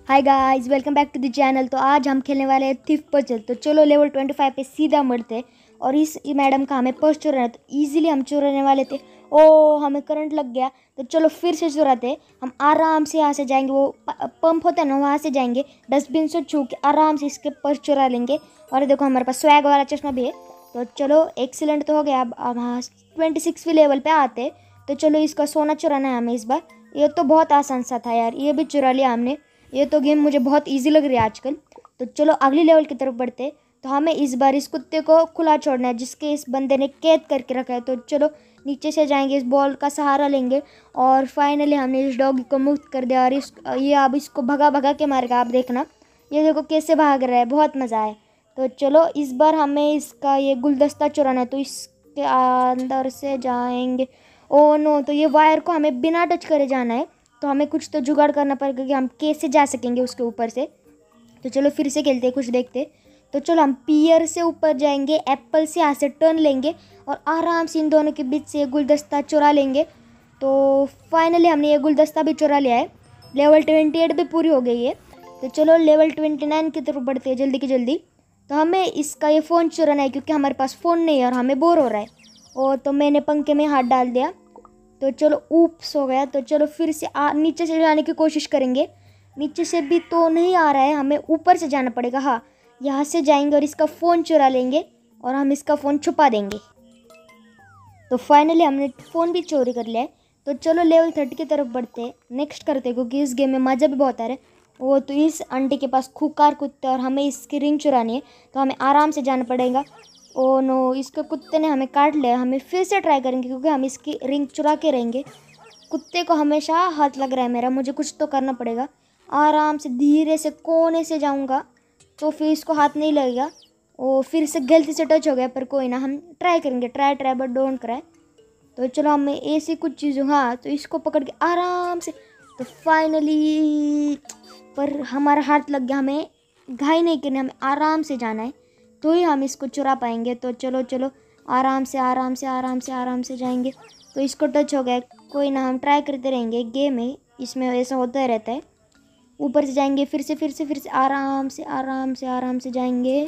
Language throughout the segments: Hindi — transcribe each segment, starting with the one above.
Hi guys, welcome back to the channel. तो आज हम खेलने वाले हैं थिफ पजल। तो चलो लेवल 25 पे सीधा बढ़ते। और इस मैडम का हमें पर्स चुराना है, तो इजीली हम चुराने वाले थे। ओ हमें करंट लग गया, तो चलो फिर से चुराते। हम आराम से यहाँ से जाएंगे, वो पंप होता है ना, वहाँ से जाएंगे, डस्टबिन से छू के आराम से इसके पर्स चुरा लेंगे। और देखो हमारे पास स्वैग वाला चश्मा भी है। तो चलो एक्सीलेंट तो हो गया। अब हाँ 26वीं लेवल पे आते। तो चलो इसका सोना चुराना है हमें इस बार। ये तो बहुत आसान सा था यार, ये भी चुरा लिया हमने। ये तो गेम मुझे बहुत इजी लग रही है आजकल। तो चलो अगली लेवल की तरफ बढ़ते। तो हमें इस बार इस कुत्ते को खुला छोड़ना है जिसके इस बंदे ने कैद करके रखा है। तो चलो नीचे से जाएंगे, इस बॉल का सहारा लेंगे और फाइनली हमने इस डॉगी को मुक्त कर दिया। और ये अब इसको भगा भगा के मारेगा, आप देखना। ये देखो कैसे भाग रहा है, बहुत मज़ा आए। तो चलो इस बार हमें इसका ये गुलदस्ता चुराना है। तो इसके अंदर से जाएंगे। ओ नो, तो ये वायर को हमें बिना टच करे जाना है। तो हमें कुछ तो जुगाड़ करना पड़ेगा कि हम कैसे जा सकेंगे उसके ऊपर से। तो चलो फिर से खेलते कुछ देखते। तो चलो हम पियर से ऊपर जाएंगे, एप्पल से यहाँ से टर्न लेंगे और आराम से इन दोनों के बीच से ये गुलदस्ता चुरा लेंगे। तो फाइनली हमने ये गुलदस्ता भी चुरा लिया है। लेवल 28 भी पूरी हो गई है। तो चलो लेवल 29 की तरफ बढ़ते हैं जल्दी की जल्दी। तो हमें इसका ये फ़ोन चुराना है क्योंकि हमारे पास फ़ोन नहीं है और हमें बोर हो रहा है। और तो मैंने पंखे में हाथ डाल दिया। तो चलो ऊप्स हो गया। तो चलो फिर से नीचे से जाने की कोशिश करेंगे। नीचे से भी तो नहीं आ रहा है, हमें ऊपर से जाना पड़ेगा। हाँ यहाँ से जाएंगे और इसका फ़ोन चुरा लेंगे और हम इसका फ़ोन छुपा देंगे। तो फाइनली हमने फ़ोन भी चोरी कर लिया है। तो चलो लेवल 30 की तरफ बढ़ते, नेक्स्ट करते क्योंकि इस गेम में मज़ा भी बहुत आ रहा है। वो तो इस आंटी के पास खूंखार कुत्ते और हमें इसकी रिंग चुरानी है। तो हमें आराम से जाना पड़ेगा। ओ नो, इसके कुत्ते ने हमें काट लिया। हमें फिर से ट्राई करेंगे क्योंकि हम इसकी रिंग चुरा के रहेंगे। कुत्ते को हमेशा हाथ लग रहा है मेरा, मुझे कुछ तो करना पड़ेगा। आराम से धीरे से कोने से जाऊंगा तो फिर इसको हाथ नहीं लगेगा। ओ फिर से गलती से टच हो गया, पर कोई ना, हम ट्राई करेंगे। Try try but don't cry. तो चलो हमें ऐसी कुछ चीज़ों, हाँ तो इसको पकड़ के आराम से। तो फाइनली पर हमारा हाथ लग गया। हमें घाई नहीं करनी, हमें आराम से जाना है तो ही हम इसको चुरा पाएंगे। तो चलो चलो आराम से आराम से आराम से आराम से जाएंगे। तो इसको टच हो गया, कोई ना, हम ट्राई करते रहेंगे। गेम है, इसमें ऐसा होता ही रहता है। ऊपर से जाएंगे, फिर से आराम से आराम से आराम से जाएंगे।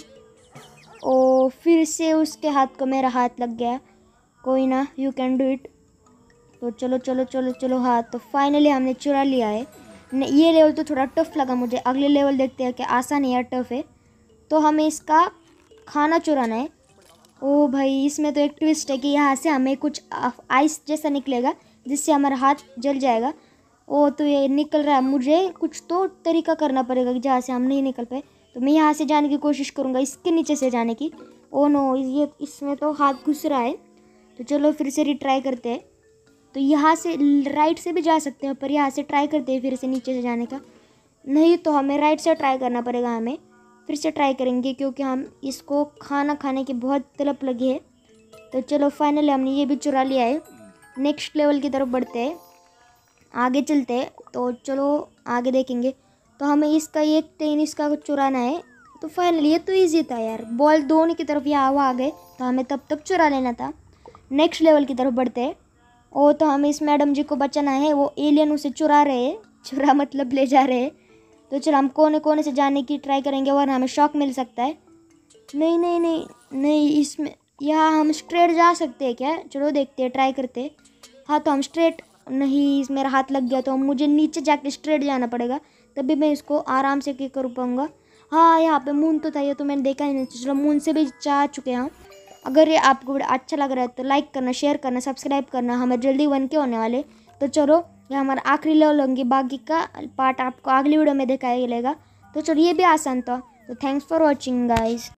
ओ फिर से उसके हाथ को मेरा हाथ लग गया। कोई ना, यू कैन डू इट। तो चलो चलो चलो चलो, हाँ तो फाइनली हमने चुरा लिया है। ये लेवल तो थोड़ा टफ लगा मुझे। अगले लेवल देखते हैं कि आसान है या टफ है। तो हमें इसका खाना चुराना है। ओ भाई, इसमें तो एक ट्विस्ट है कि यहाँ से हमें कुछ आइस जैसा निकलेगा जिससे हमारा हाथ जल जाएगा। ओ तो ये निकल रहा है, मुझे कुछ तो तरीका करना पड़ेगा कि जहाँ से हम नहीं निकल पाए। तो मैं यहाँ से जाने की कोशिश करूँगा, इसके नीचे से जाने की। ओ नो, ये इसमें तो हाथ घुस रहा है। तो चलो फिर से रिट्राई करते हैं। तो यहाँ से राइट से भी जा सकते हैं, पर यहाँ से ट्राई करते हैं फिर से नीचे से जाने का। नहीं तो हमें राइट से ट्राई करना पड़ेगा। हमें फिर से ट्राई करेंगे क्योंकि हम इसको खाना खाने की बहुत तलब लगी है। तो चलो फाइनली हमने ये भी चुरा लिया है। नेक्स्ट लेवल की तरफ बढ़ते हैं, आगे चलते हैं। तो चलो आगे देखेंगे। तो हमें इसका एक टेनिस का चुराना है। तो फाइनली ये तो ईजी था यार, बॉल दोनों की तरफ यहाँ वो आ गए तो हमें तब तक चुरा लेना था। नेक्स्ट लेवल की तरफ बढ़ते हैं। ओ तो हमें इस मैडम जी को बचाना है, वो एलियन उसे चुरा रहे हैं। चुरा मतलब ले जा रहे हैं। तो चलो हम कोने कोने से जाने की ट्राई करेंगे वरना हमें शॉक मिल सकता है। नहीं नहीं नहीं नहीं, इसमें यहाँ हम स्ट्रेट जा सकते हैं क्या? चलो देखते हैं, ट्राई करते हैं। हाँ तो हम स्ट्रेट, नहीं मेरा हाथ लग गया तो मुझे नीचे जाके स्ट्रेट जाना पड़ेगा, तभी मैं इसको आराम से कर पाऊँगा। हाँ यहाँ पे मून तो था, ये तो मैंने देखा ही नहीं। चलो मून से भी जा चुके हैं हम। अगर ये आपको वीडियो अच्छा लग रहा है तो लाइक करना, शेयर करना, सब्सक्राइब करना। हमें जल्दी 1K होने वाले। तो चलो ये हमारा आखिरी लेवल होंगे, बाकी का पार्ट आपको अगली वीडियो में दिखाया मिलेगा। तो चलो ये भी आसान था। तो थैंक्स फॉर वॉचिंग गाइज।